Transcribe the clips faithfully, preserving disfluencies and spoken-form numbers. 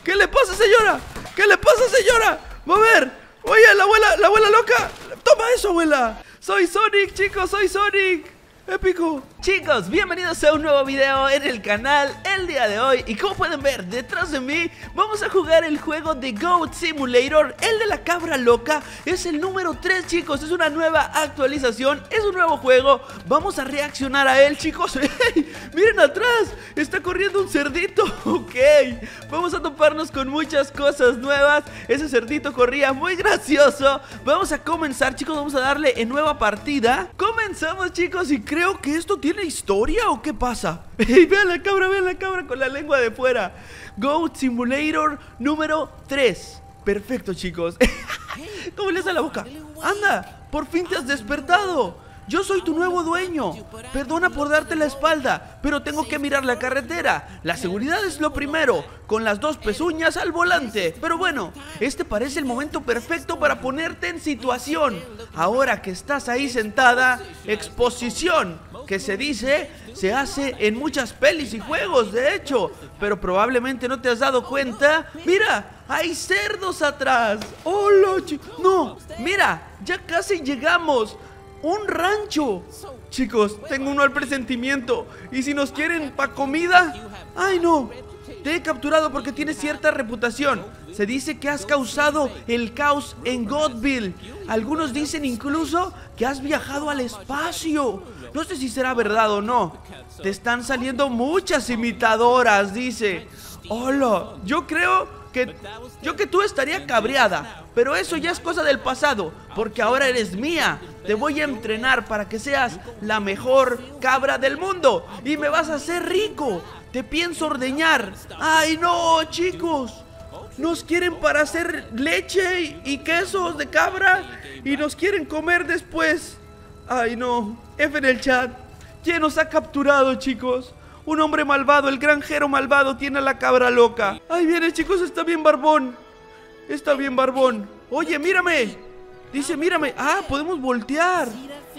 ¿Qué le pasa, señora? ¿Qué le pasa, señora? Va a ver. Oye, la abuela, la abuela loca. Toma eso, abuela. Soy Sonic, chicos, soy Sonic. Épico. Chicos, bienvenidos a un nuevo video en el canal el día de hoy. Y como pueden ver detrás de mí, vamos a jugar el juego de Goat Simulator. El de la cabra loca. Es el número tres, chicos. Es una nueva actualización, es un nuevo juego. Vamos a reaccionar a él, chicos. ¡Hey! Miren atrás, está corriendo un cerdito. Ok, vamos a toparnos con muchas cosas nuevas. Ese cerdito corría muy gracioso. Vamos a comenzar, chicos, vamos a darle en nueva partida. Comenzamos, chicos, y creo Creo que esto tiene historia, ¿o qué pasa? Hey, vean la cabra, vean la cabra con la lengua de fuera. Goat Simulator número tres. Perfecto, chicos. ¿Cómo le hace la boca? Anda, por fin te has despertado. Yo soy tu nuevo dueño. Perdona por darte la espalda, pero tengo que mirar la carretera. La seguridad es lo primero, con las dos pezuñas al volante. Pero bueno, este parece el momento perfecto para ponerte en situación. Ahora que estás ahí sentada, exposición, que se dice, se hace en muchas pelis y juegos, de hecho. Pero probablemente no te has dado cuenta. Mira, hay cerdos atrás. ¡Hola! No, mira, ya casi llegamos. ¡Un rancho! Chicos, tengo un mal presentimiento. ¿Y si nos quieren pa' comida? ¡Ay, no! Te he capturado porque tienes cierta reputación. Se dice que has causado el caos en Godville. Algunos dicen incluso que has viajado al espacio. No sé si será verdad o no. Te están saliendo muchas imitadoras, dice. ¡Hola! Yo creo que... Yo que tú estaría cabreada. Pero eso ya es cosa del pasado, porque ahora eres mía. Te voy a entrenar para que seas la mejor cabra del mundo. Y me vas a hacer rico. Te pienso ordeñar. ¡Ay, no, chicos! Nos quieren para hacer leche y, y quesos de cabra. Y nos quieren comer después. ¡Ay, no! F en el chat. ¿Quién nos ha capturado, chicos? Un hombre malvado, el granjero malvado tiene a la cabra loca. ¡Ahí viene, chicos! Está bien barbón. Está bien barbón. Oye, mírame. Dice, mírame. Ah, podemos voltear.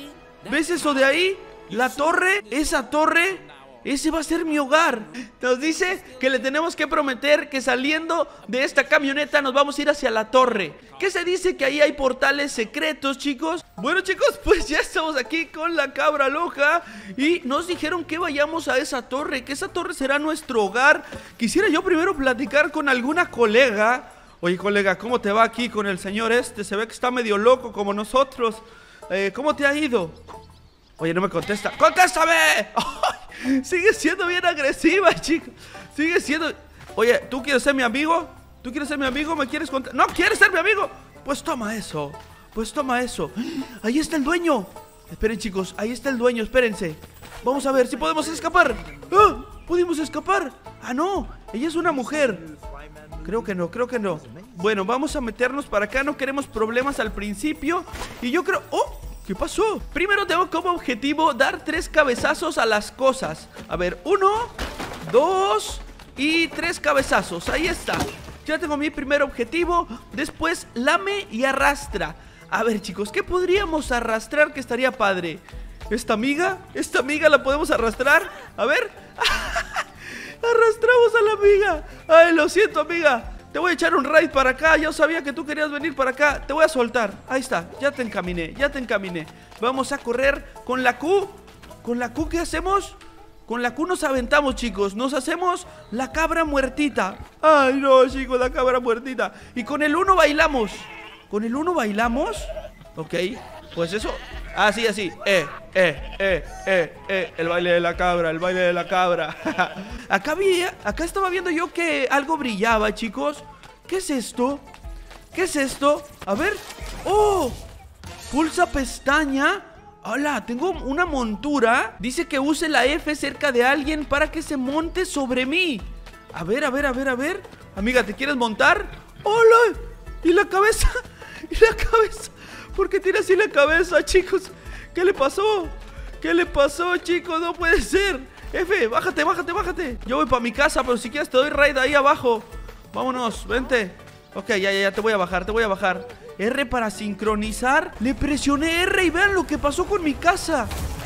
¿Ves eso de ahí? La torre, esa torre, ese va a ser mi hogar. Nos dice que le tenemos que prometer que saliendo de esta camioneta nos vamos a ir hacia la torre. ¿Qué se dice? Que ahí hay portales secretos, chicos. Bueno, chicos, pues ya estamos aquí con la cabra loca. Y nos dijeron que vayamos a esa torre, que esa torre será nuestro hogar. Quisiera yo primero platicar con alguna colega. Oye, colega, ¿cómo te va aquí con el señor este? Se ve que está medio loco como nosotros. eh, ¿Cómo te ha ido? Oye, no me contesta. ¡Contéstame! ¡Ay! Sigue siendo bien agresiva, chico. Sigue siendo... Oye, ¿tú quieres ser mi amigo? ¿Tú quieres ser mi amigo? ¿Me quieres contar? ¿No quieres ser mi amigo? Pues toma eso. Pues toma eso. Ahí está el dueño. Esperen, chicos, ahí está el dueño, espérense. Vamos a ver si podemos escapar. ¡Ah! ¿Pudimos escapar? Ah, no, ella es una mujer. Creo que no, creo que no. Bueno, vamos a meternos para acá. No queremos problemas al principio. Y yo creo... ¡Oh! ¿Qué pasó? Primero tengo como objetivo dar tres cabezazos a las cosas. A ver, uno, dos y tres cabezazos. Ahí está. Ya tengo mi primer objetivo. Después lame y arrastra. A ver, chicos, ¿qué podríamos arrastrar que estaría padre? ¿Esta amiga? ¿Esta amiga la podemos arrastrar? A ver. Arrastramos a la amiga. Ay, lo siento, amiga. Te voy a echar un raid para acá. Yo sabía que tú querías venir para acá. Te voy a soltar. Ahí está, ya te encaminé, ya te encaminé. Vamos a correr con la Q. ¿Con la Q qué hacemos? Con la Q nos aventamos, chicos. Nos hacemos la cabra muertita. Ay, no, chicos, la cabra muertita. Y con el uno bailamos. ¿Con el uno bailamos? Ok, pues eso. Así, así, eh, eh, eh, eh, eh el baile de la cabra, el baile de la cabra. Acá vi, acá estaba viendo yo que algo brillaba, chicos. ¿Qué es esto? ¿Qué es esto? A ver. ¡Oh! Pulsa pestaña. Hola, tengo una montura. Dice que use la F cerca de alguien para que se monte sobre mí. A ver, a ver, a ver, a ver. Amiga, ¿te quieres montar? ¡Hola! ¿Y la cabeza? ¿Y la cabeza? ¿Por qué tiene así la cabeza, chicos? ¿Qué le pasó? ¿Qué le pasó, chicos? No puede ser. F, bájate, bájate, bájate. Yo voy para mi casa, pero si quieres te doy raid ahí abajo. Vámonos, vente. Ok, ya, ya, ya, te voy a bajar, te voy a bajar. R para sincronizar. Le presioné R y vean lo que pasó con mi casa.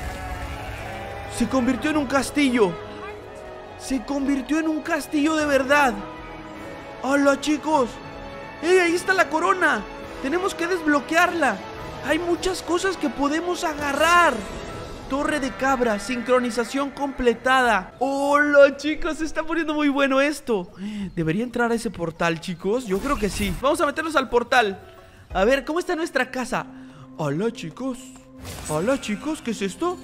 Se convirtió en un castillo. Se convirtió en un castillo de verdad. ¡Hola, chicos! ¡Ey, ahí está la corona! Tenemos que desbloquearla. Hay muchas cosas que podemos agarrar. Torre de cabra, sincronización completada. ¡Hola, chicos! Se está poniendo muy bueno esto. ¿Debería entrar a ese portal, chicos? Yo creo que sí. Vamos a meternos al portal. A ver, ¿cómo está nuestra casa? ¡Hola, chicos! ¡Hola, chicos! ¿Qué es esto?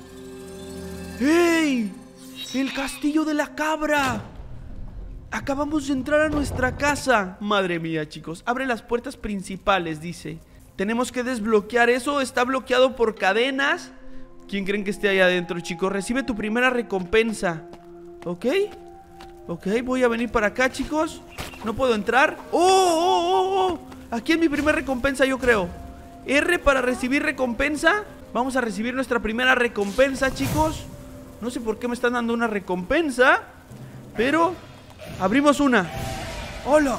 ¡Ey! ¡El castillo de la cabra! Acabamos de entrar a nuestra casa. Madre mía, chicos. Abre las puertas principales, dice. Tenemos que desbloquear eso. Está bloqueado por cadenas. ¿Quién creen que esté ahí adentro, chicos? Recibe tu primera recompensa. ¿Ok? Ok, voy a venir para acá, chicos. No puedo entrar. ¡Oh, oh, oh, oh! Aquí es mi primera recompensa, yo creo. R para recibir recompensa. Vamos a recibir nuestra primera recompensa, chicos. No sé por qué me están dando una recompensa, pero abrimos una. ¡Hola!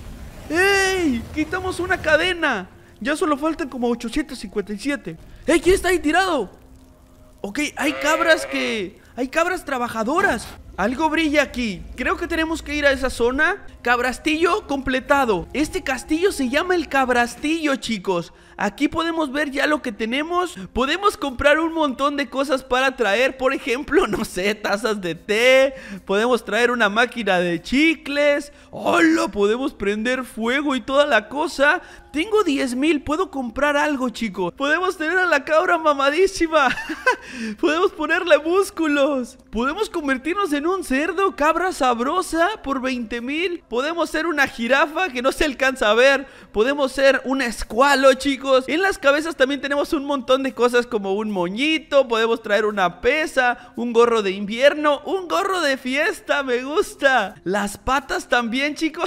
¡Ey! Quitamos una cadena. Ya solo faltan como ochocientos cincuenta y siete. ¡Ey! ¿Quién está ahí tirado? Ok, hay cabras que... Hay cabras trabajadoras. Algo brilla aquí. Creo que tenemos que ir a esa zona. Cabrastillo completado. Este castillo se llama el Cabrastillo, chicos. Aquí podemos ver ya lo que tenemos. Podemos comprar un montón de cosas para traer. Por ejemplo, no sé, tazas de té. Podemos traer una máquina de chicles. ¡Hola! Podemos prender fuego y toda la cosa. Tengo diez mil, puedo comprar algo, chicos. Podemos tener a la cabra mamadísima. Podemos ponerle músculos. Podemos convertirnos en un cerdo, cabra sabrosa, por veinte mil. Podemos ser una jirafa que no se alcanza a ver. Podemos ser un escualo, chicos. En las cabezas también tenemos un montón de cosas como un moñito. Podemos traer una pesa, un gorro de invierno, un gorro de fiesta, me gusta. Las patas también, chicos.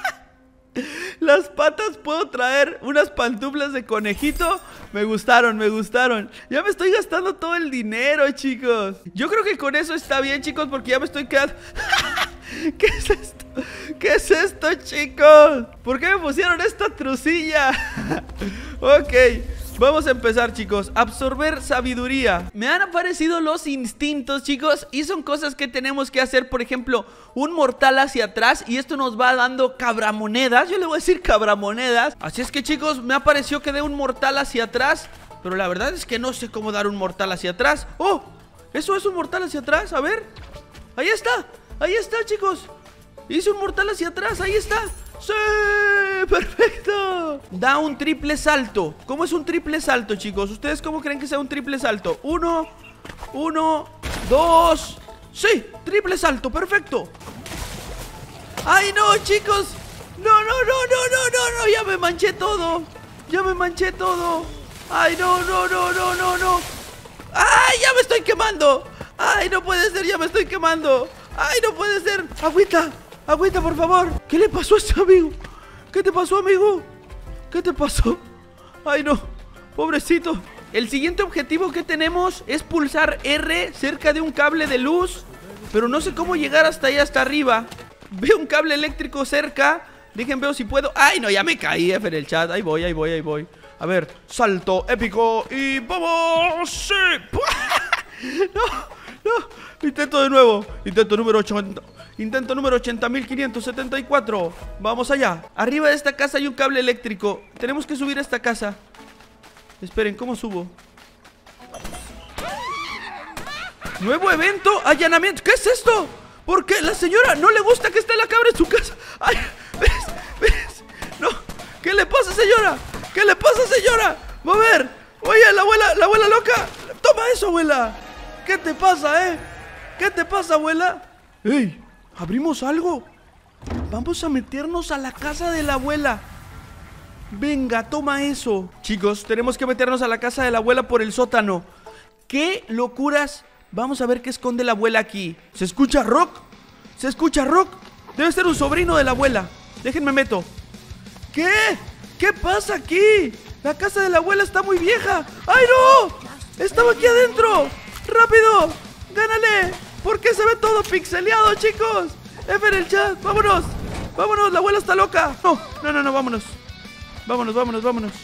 Las patas, puedo traer unas pantuflas de conejito. Me gustaron, me gustaron. Ya me estoy gastando todo el dinero, chicos. Yo creo que con eso está bien, chicos, porque ya me estoy quedando... ¿Qué es esto? ¿Qué es esto, chicos? ¿Por qué me pusieron esta trucilla? Ok, vamos a empezar, chicos. Absorber sabiduría. Me han aparecido los instintos, chicos, y son cosas que tenemos que hacer. Por ejemplo, un mortal hacia atrás, y esto nos va dando cabramonedas. Yo le voy a decir cabramonedas. Así es que, chicos, me apareció que dé un mortal hacia atrás, pero la verdad es que no sé cómo dar un mortal hacia atrás. ¡Oh! ¿Eso es un mortal hacia atrás? A ver. Ahí está, ahí está, chicos. Hice un mortal hacia atrás, ahí está. ¡Sí! ¡Perfecto! Da un triple salto. ¿Cómo es un triple salto, chicos? ¿Ustedes cómo creen que sea un triple salto? Uno, uno, dos. ¡Sí! Triple salto, perfecto. ¡Ay, no, chicos! ¡No, no, no, no, no, no, no! ¡Ya me manché todo! ¡Ya me manché todo! ¡Ay, no, no, no, no, no, no! ¡Ay, ya me estoy quemando! ¡Ay, no puede ser! ¡Ya me estoy quemando! ¡Ay, no puede ser! ¡Agüita! ¡Agüita, por favor! ¿Qué le pasó a este amigo? ¿Qué te pasó, amigo? ¿Qué te pasó? ¡Ay, no! ¡Pobrecito! El siguiente objetivo que tenemos es pulsar R cerca de un cable de luz, pero no sé cómo llegar hasta allá, hasta arriba. Veo un cable eléctrico cerca. Dejen, veo si puedo. ¡Ay, no! Ya me caí, F en el chat. Ahí voy, ahí voy, ahí voy. A ver, salto épico y ¡vamos! ¡Sí! ¡No! ¡No! Intento de nuevo. Intento número ochenta. Intento número ochenta mil quinientos setenta y cuatro. Vamos allá. Arriba de esta casa hay un cable eléctrico. Tenemos que subir a esta casa. Esperen, ¿cómo subo? Nuevo evento, allanamiento. ¿Qué es esto? ¿Por qué la señora no le gusta que esté la cabra en su casa? ¡Ay! ¿Ves? ¿Ves? No. ¿Qué le pasa, señora? ¿Qué le pasa, señora? A ver. Oye, la abuela, la abuela loca. Toma eso, abuela. ¿Qué te pasa, eh? ¿Qué te pasa, abuela? ¡Ey! ¿Abrimos algo? Vamos a meternos a la casa de la abuela. Venga, toma eso. Chicos, tenemos que meternos a la casa de la abuela por el sótano. ¡Qué locuras! Vamos a ver qué esconde la abuela aquí. ¿Se escucha rock? ¿Se escucha rock? Debe ser un sobrino de la abuela. Déjenme meto. ¿Qué? ¿Qué pasa aquí? La casa de la abuela está muy vieja. ¡Ay, no! ¡Estaba aquí adentro! ¡Rápido! ¡Gánale! ¿Por qué se ve todo pixeleado, chicos? F en el chat, vámonos. Vámonos, la abuela está loca. No, no, no, no, vámonos. Vámonos, vámonos, vámonos.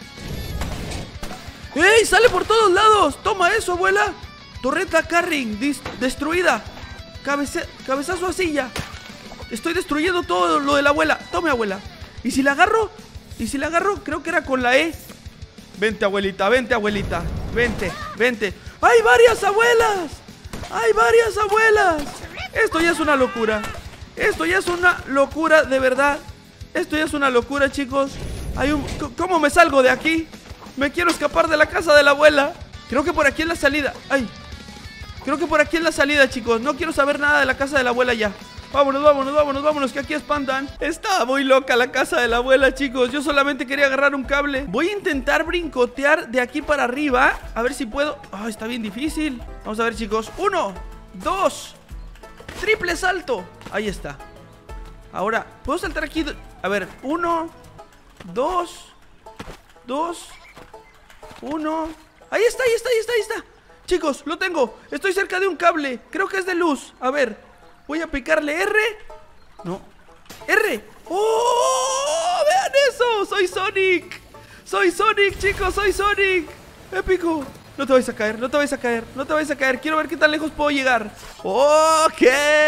¡Ey! ¡Sale por todos lados! ¡Toma eso, abuela! Torreta carrying destruida. Cabece cabezazo a silla. Estoy destruyendo todo lo de la abuela. Toma. Tome, abuela. ¿Y si la agarro? ¿Y si la agarro? Creo que era con la E. Vente, abuelita, vente, abuelita. Vente, vente. ¡Hay varias abuelas! ¡Hay varias abuelas! Esto ya es una locura. Esto ya es una locura, de verdad. Esto ya es una locura, chicos. Hay un... ¿Cómo me salgo de aquí? Me quiero escapar de la casa de la abuela. Creo que por aquí es la salida. ¡Ay! Creo que por aquí es la salida, chicos. No quiero saber nada de la casa de la abuela ya. Vámonos, vámonos, vámonos, vámonos, que aquí espantan. Está muy loca la casa de la abuela, chicos. Yo solamente quería agarrar un cable. Voy a intentar brincotear de aquí para arriba. A ver si puedo. Ay, está bien difícil. Vamos a ver, chicos. Uno, dos, triple salto. Ahí está. Ahora, ¿puedo saltar aquí? A ver, uno, dos, dos, uno. Ahí está, ahí está, ahí está, ahí está. Chicos, lo tengo. Estoy cerca de un cable. Creo que es de luz. A ver. Voy a picarle R. No. R. ¡Oh! ¡Vean eso! ¡Soy Sonic! ¡Soy Sonic, chicos! ¡Soy Sonic! ¡Épico! No te vais a caer, no te vais a caer, no te vais a caer. Quiero ver qué tan lejos puedo llegar. ¡Ok!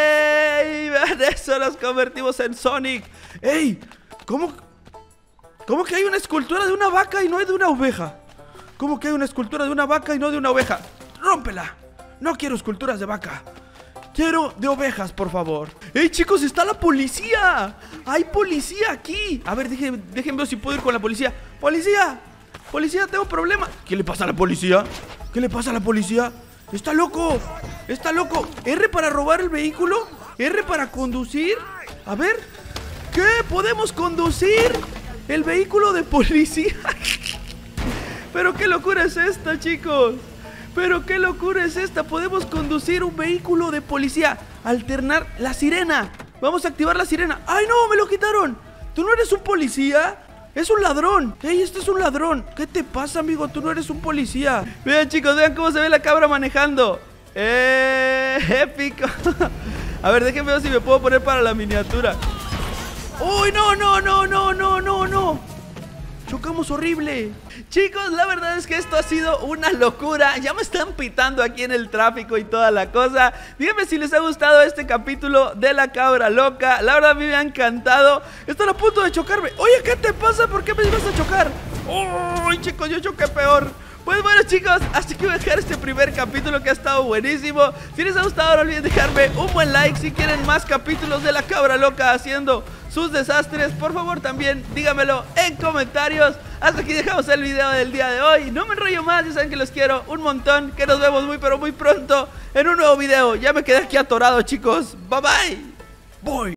Vean eso, nos convertimos en Sonic. ¡Ey! ¿Cómo? ¿Cómo que hay una escultura de una vaca y no hay de una oveja? ¿Cómo que hay una escultura de una vaca y no de una oveja? ¡Rómpela! No quiero esculturas de vaca. Quiero de ovejas, por favor. ¡Ey, chicos! ¡Está la policía! ¡Hay policía aquí! A ver, déjenme, déjenme ver si puedo ir con la policía. ¡Policía! ¡Policía, tengo problema! ¿Qué le pasa a la policía? ¿Qué le pasa a la policía? ¡Está loco! ¡Está loco! ¿R para robar el vehículo? ¿R para conducir? A ver. ¿Qué? ¿Podemos conducir el vehículo de policía? ¿Pero qué locura es esta, chicos? Pero qué locura es esta. Podemos conducir un vehículo de policía. Alternar la sirena. Vamos a activar la sirena. ¡Ay, no! ¡Me lo quitaron! ¿Tú no eres un policía? ¡Es un ladrón! ¡Ey, este es un ladrón! ¿Qué te pasa, amigo? Tú no eres un policía. Vean, chicos, vean cómo se ve la cabra manejando. ¡Eh! ¡Épico! A ver, déjenme ver si me puedo poner para la miniatura. ¡Uy, no, no, no, no, no, no, no! Chocamos horrible. Chicos, la verdad es que esto ha sido una locura. Ya me están pitando aquí en el tráfico y toda la cosa. Díganme si les ha gustado este capítulo de la cabra loca. La verdad a mí me ha encantado. Están a punto de chocarme. Oye, ¿qué te pasa? ¿Por qué me ibas a chocar? Uy, chicos, yo choqué peor. Pues bueno, chicos, así que voy a dejar este primer capítulo que ha estado buenísimo. Si les ha gustado, no olviden dejarme un buen like. Si quieren más capítulos de la cabra loca haciendo sus desastres, por favor también dígamelo en comentarios. Hasta aquí dejamos el video del día de hoy. No me enrollo más, ya saben que los quiero un montón. Que nos vemos muy pero muy pronto en un nuevo video. Ya me quedé aquí atorado, chicos. Bye bye. Voy.